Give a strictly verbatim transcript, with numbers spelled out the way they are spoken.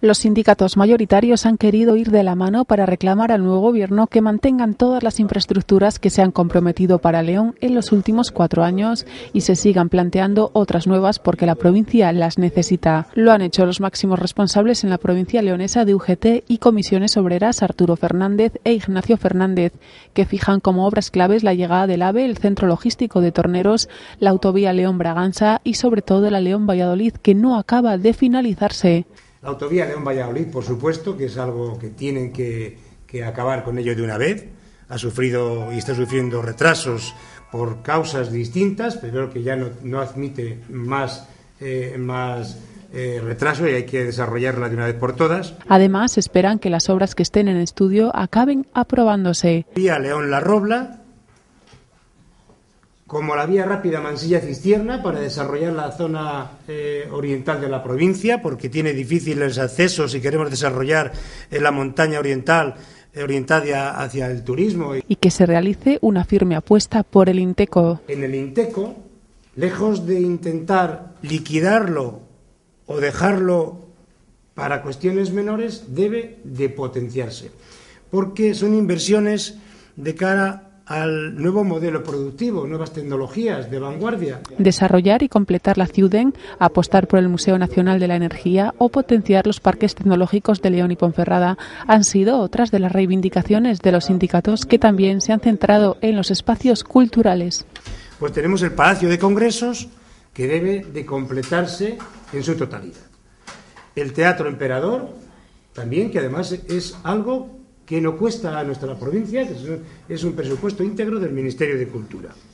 Los sindicatos mayoritarios han querido ir de la mano para reclamar al nuevo gobierno que mantengan todas las infraestructuras que se han comprometido para León en los últimos cuatro años y se sigan planteando otras nuevas porque la provincia las necesita. Lo han hecho los máximos responsables en la provincia leonesa de U G T y Comisiones Obreras Arturo Fernández e Ignacio Fernández, que fijan como obras claves la llegada del AVE, el centro logístico de Torneros, la autovía León-Braganza y sobre todo la León-Valladolid, que no acaba de finalizarse. La autovía León-Valladolid, por supuesto, que es algo que tienen que, que acabar con ello de una vez. Ha sufrido y está sufriendo retrasos por causas distintas, pero que ya no, no admite más, eh, más eh, retraso y hay que desarrollarla de una vez por todas. Además, esperan que las obras que estén en estudio acaben aprobándose. Vía León-La Robla, como la vía rápida Mansilla-Cistierna para desarrollar la zona eh, oriental de la provincia, porque tiene difíciles accesos y queremos desarrollar eh, la montaña oriental eh, orientada hacia el turismo. Y que se realice una firme apuesta por el Inteco. En el Inteco, lejos de intentar liquidarlo o dejarlo para cuestiones menores, debe de potenciarse, porque son inversiones de cara al nuevo modelo productivo, nuevas tecnologías de vanguardia. Desarrollar y completar la Ciuden, apostar por el Museo Nacional de la Energía o potenciar los parques tecnológicos de León y Ponferrada han sido otras de las reivindicaciones de los sindicatos que también se han centrado en los espacios culturales. Pues tenemos el Palacio de Congresos, que debe de completarse en su totalidad. El Teatro Emperador, también, que además es algo que no cuesta a nuestra provincia, que es un presupuesto íntegro del Ministerio de Cultura.